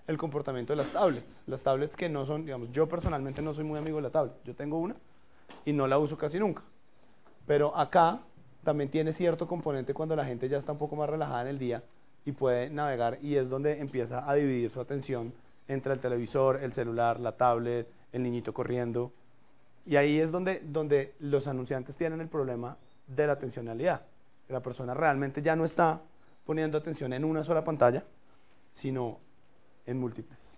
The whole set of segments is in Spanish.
el comportamiento de las tablets. Las tablets que no son, digamos, yo personalmente no soy muy amigo de la tablet. Yo tengo una y no la uso casi nunca. Pero acá también tiene cierto componente cuando la gente ya está un poco más relajada en el día y puede navegar, y es donde empieza a dividir su atención entre el televisor, el celular, la tablet, el niñito corriendo. Y ahí es donde los anunciantes tienen el problema de la atencionalidad. La persona realmente ya no está poniendo atención en una sola pantalla, sino en múltiples.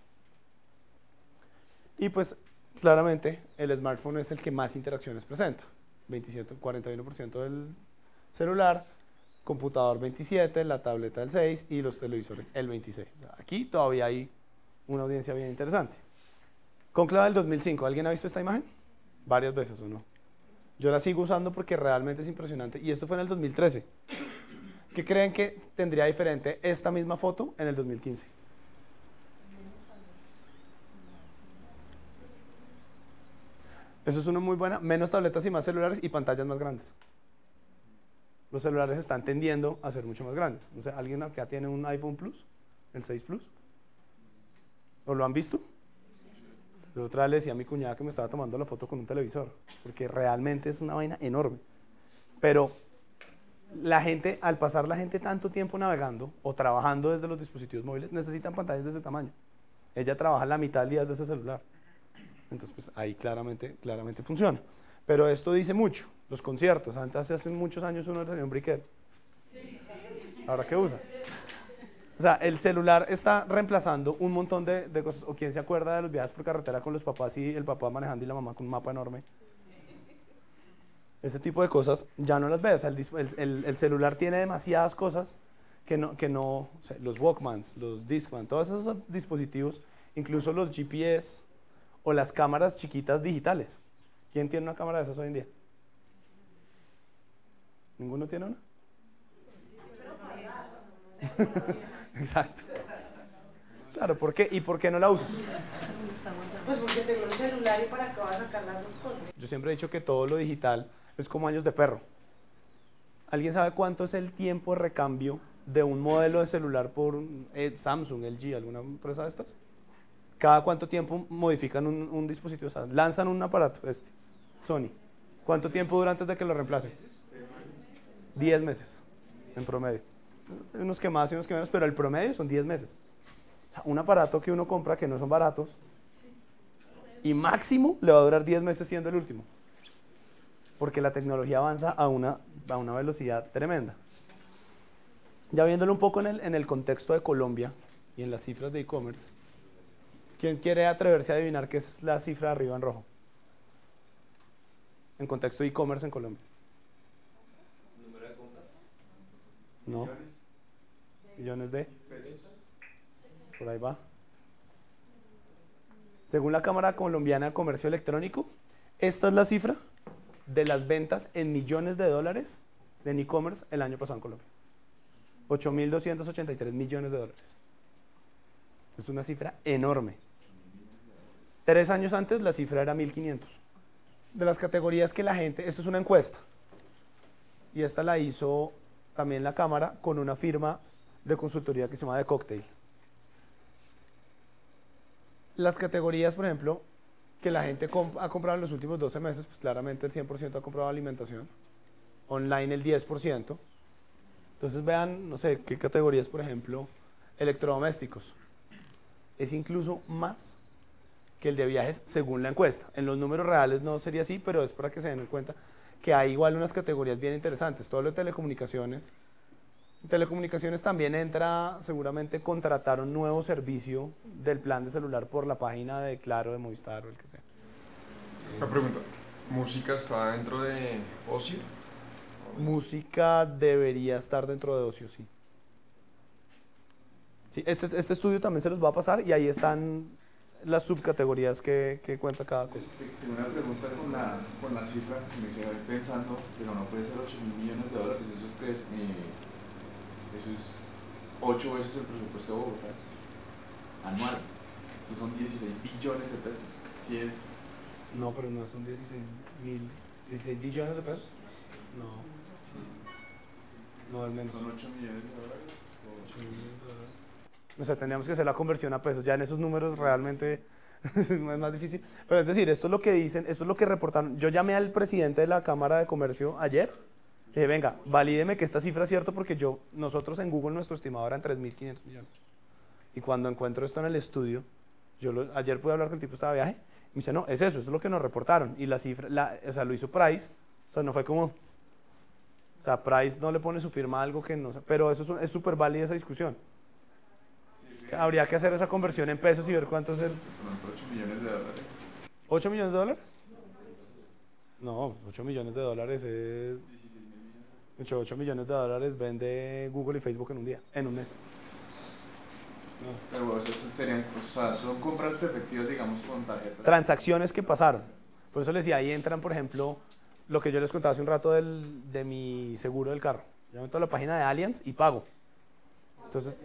Y pues claramente el smartphone es el que más interacciones presenta. 41% del celular, computador 27%, la tableta el 6% y los televisores el 26%. Aquí todavía hay una audiencia bien interesante. Conclave del 2005, ¿alguien ha visto esta imagen? Varias veces o no. Yo la sigo usando porque realmente es impresionante, y esto fue en el 2013. ¿Qué creen que tendría diferente esta misma foto en el 2015? Eso es una muy buena, menos tabletas y más celulares y pantallas más grandes. Los celulares están tendiendo a ser mucho más grandes. No sé, ¿alguien acá tiene un iPhone Plus? ¿El 6 Plus? ¿O lo han visto? La otra vez le decía a mi cuñada que me estaba tomando la foto con un televisor, porque realmente es una vaina enorme. Pero la gente, al pasar la gente tanto tiempo navegando o trabajando desde los dispositivos móviles, necesitan pantallas de ese tamaño. Ella trabaja la mitad del día desde ese celular. Entonces, pues ahí claramente funciona. Pero esto dice mucho. Los conciertos, antes hace muchos años uno tenía un briquet. ¿Ahora qué usa? O sea, el celular está reemplazando un montón de cosas. ¿O quién se acuerda de los viajes por carretera con los papás y el papá manejando y la mamá con un mapa enorme? Ese tipo de cosas ya no las ves. O sea, el celular tiene demasiadas cosas que no o sea, los Walkmans, los Discman, todos esos dispositivos, incluso los GPS o las cámaras chiquitas digitales. ¿Quién tiene una cámara de esas hoy en día? ¿Ninguno tiene una? Exacto. Claro, ¿por qué? ¿Y por qué no la usas? Pues porque tengo el celular y para qué vas a sacar las dos cosas. Yo siempre he dicho que todo lo digital es como años de perro. ¿Alguien sabe cuánto es el tiempo de recambio de un modelo de celular por Samsung, LG, alguna empresa de estas? ¿Cada cuánto tiempo modifican un dispositivo? O sea, lanzan un aparato, Sony. ¿Cuánto tiempo dura antes de que lo reemplacen? 10 meses, en promedio. Unos que más y unos que menos, pero el promedio son 10 meses. O sea, un aparato que uno compra que no son baratos y máximo le va a durar 10 meses siendo el último. Porque la tecnología avanza a una velocidad tremenda. Ya viéndolo un poco en el contexto de Colombia y en las cifras de e-commerce, ¿quién quiere atreverse a adivinar qué es la cifra de arriba en rojo? En contexto de e-commerce en Colombia. ¿Número de compras? No. ¿Millones de? Por ahí va. Según la Cámara Colombiana de Comercio Electrónico, esta es la cifra de las ventas en millones de dólares en e-commerce el año pasado en Colombia. 8.283 millones de dólares. Es una cifra enorme. 3 años antes la cifra era 1.500. De las categorías que la gente, esto es una encuesta, y esta la hizo también la Cámara con una firma de consultoría que se llama The Cocktail. Las categorías, por ejemplo, que la gente ha comprado en los últimos 12 meses, pues claramente el 100% ha comprado alimentación, online el 10%. Entonces vean, no sé, qué categorías, por ejemplo, electrodomésticos. Es incluso más que el de viajes según la encuesta. En los números reales no sería así, pero es para que se den cuenta que hay igual unas categorías bien interesantes. Todo lo de telecomunicaciones. En telecomunicaciones también entra seguramente contratar un nuevo servicio del plan de celular por la página de Claro, de Movistar o el que sea. Una pregunta, ¿música está dentro de ocio? Música debería estar dentro de ocio, sí. Sí, este estudio también se los va a pasar y ahí están las subcategorías que cuenta cada cosa. Tengo una pregunta con la cifra que me quedé pensando, pero no puede ser 8.000 millones de dólares, eso es 8 veces el presupuesto de Bogotá anual. Eso son 16 billones de pesos. Sí es... No, pero no son 16 billones de pesos. No. No es menos. ¿Son 8 millones de dólares? 8 millones de dólares. O sea, tendríamos que hacer la conversión a pesos. Ya en esos números realmente es más difícil. Pero es decir, esto es lo que dicen, esto es lo que reportaron. Yo llamé al presidente de la Cámara de Comercio ayer. Y dije, venga, valídeme que esta cifra es cierta porque nosotros en Google nuestro estimado era en 3.500 millones. Y cuando encuentro esto en el estudio, ayer pude hablar con el tipo, estaba de viaje, y me dice, no, eso es lo que nos reportaron. Y la cifra, o sea, lo hizo Price, o sea, no fue como, o sea, Price no le pone su firma a algo que no, pero eso es súper válida esa discusión. Habría que hacer esa conversión en pesos y ver cuánto es el... Por ejemplo, 8 millones de dólares. ¿8 millones de dólares? No, 8 millones de dólares es... 8 millones de dólares vende Google y Facebook en un día, en un mes. Pero eso serían, o sea, son compras efectivas, digamos, con tarjeta. Transacciones que pasaron. Por eso les decía, ahí entran, por ejemplo, lo que yo les contaba hace un rato de mi seguro del carro. Yo meto a la página de Allianz y pago. Entonces,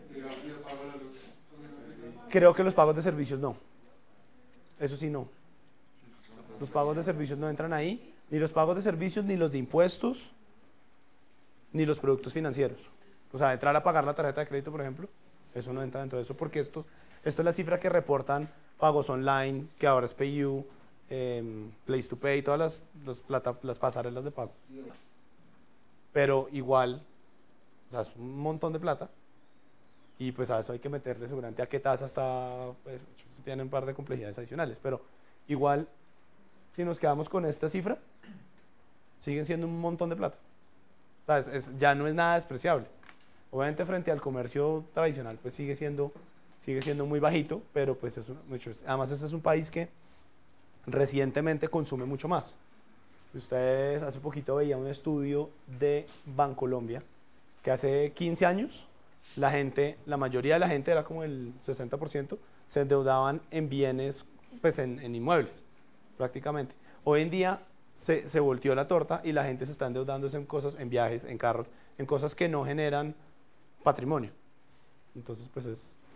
creo que los pagos de servicios no. Eso sí no. Los pagos de servicios no entran ahí, ni los pagos de servicios, ni los de impuestos, ni los productos financieros. O sea, entrar a pagar la tarjeta de crédito, por ejemplo, eso no entra dentro de eso, porque esto es la cifra que reportan pagos online, que ahora es PayU, Place to Pay, todas las pasarelas de pago. Pero igual, o sea, es un montón de plata, y pues a eso hay que meterle seguramente a qué tasa está, pues tiene un par de complejidades adicionales, pero igual, si nos quedamos con esta cifra, siguen siendo un montón de plata. O sea, ya no es nada despreciable. Obviamente frente al comercio tradicional pues sigue siendo muy bajito, pero pues además este es un país que recientemente consume mucho más. Ustedes hace poquito veían un estudio de Bancolombia que hace 15 años la mayoría de la gente, era como el 60%, se endeudaban en bienes, pues en inmuebles prácticamente. Hoy en día se volteó la torta y la gente se está endeudándose en cosas, en viajes, en carros, en cosas que no generan patrimonio. Entonces, pues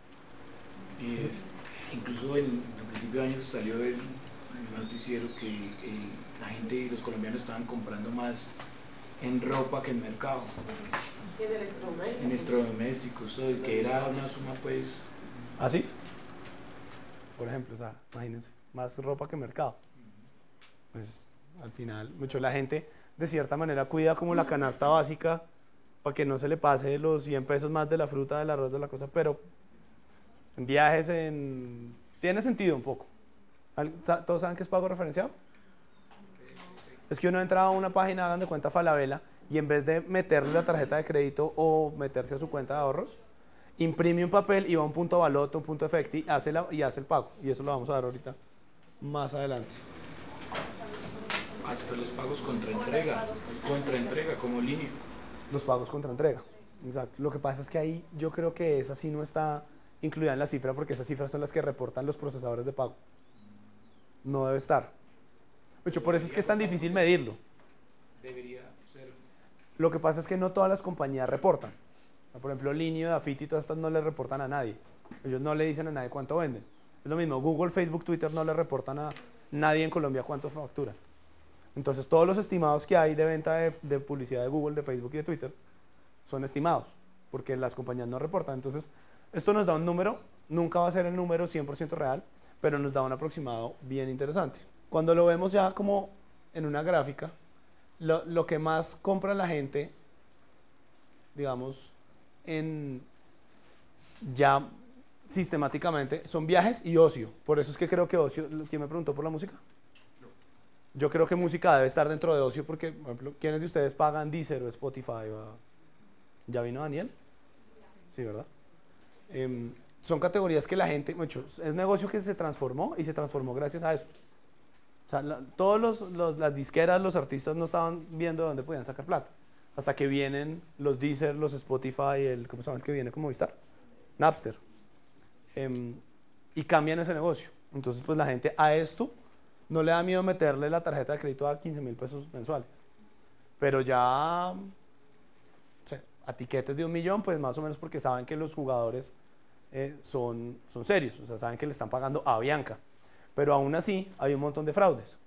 incluso en el principio de año salió el noticiero que la gente, los colombianos estaban comprando más en ropa que en mercado. En electrodomésticos. En electrodomésticos, que era una suma pues... ¿Ah, sí? Por ejemplo, o sea, imagínense, más ropa que mercado. Pues al final, mucho la gente de cierta manera cuida como la canasta básica para que no se le pase los 100 pesos más de la fruta, del arroz, de la cosa, pero en viajes tiene sentido un poco. ¿Todos saben qué es pago referenciado? Es que uno entra a una página, hagan de cuenta Falabella, y en vez de meterle la tarjeta de crédito o meterse a su cuenta de ahorros, imprime un papel y va a un punto baloto, un punto efecti, y hace el pago. Y eso lo vamos a ver ahorita más adelante. Hasta los pagos contra entrega como línea. Los pagos contra entrega, exacto. Lo que pasa es que ahí yo creo que esa sí no está incluida en la cifra, porque esas cifras son las que reportan los procesadores de pago. No debe estar. De hecho, por eso es que es tan difícil medirlo. Debería ser. Lo que pasa es que no todas las compañías reportan. Por ejemplo, Linio, Dafiti y todas estas no le reportan a nadie. Ellos no le dicen a nadie cuánto venden. Es lo mismo, Google, Facebook, Twitter no le reportan a nadie en Colombia cuánto factura. Entonces, todos los estimados que hay de venta de publicidad de Google, de Facebook y de Twitter son estimados, porque las compañías no reportan. Entonces, esto nos da un número, nunca va a ser el número 100% real, pero nos da un aproximado bien interesante. Cuando lo vemos ya como en una gráfica, lo que más compra la gente, digamos, ya sistemáticamente, son viajes y ocio. Por eso es que creo que ocio, ¿quién me preguntó por la música? Yo creo que música debe estar dentro de ocio porque, por ejemplo, ¿quiénes de ustedes pagan Deezer o Spotify? ¿Ya vino Daniel? Sí, ¿verdad? Son categorías que la gente, es negocio que se transformó y se transformó gracias a esto. O sea, todos las disqueras, los artistas no estaban viendo de dónde podían sacar plata. Hasta que vienen los Deezer, los Spotify, ¿cómo se llama el que viene como Movistar? Napster. Y cambian ese negocio. Entonces, pues la gente a esto no le da miedo meterle la tarjeta de crédito a 15.000 pesos mensuales. Pero ya, o sea, a tiquetes de 1 millón, pues más o menos porque saben que los jugadores son serios. O sea, saben que le están pagando a Bianca. Pero aún así hay un montón de fraudes.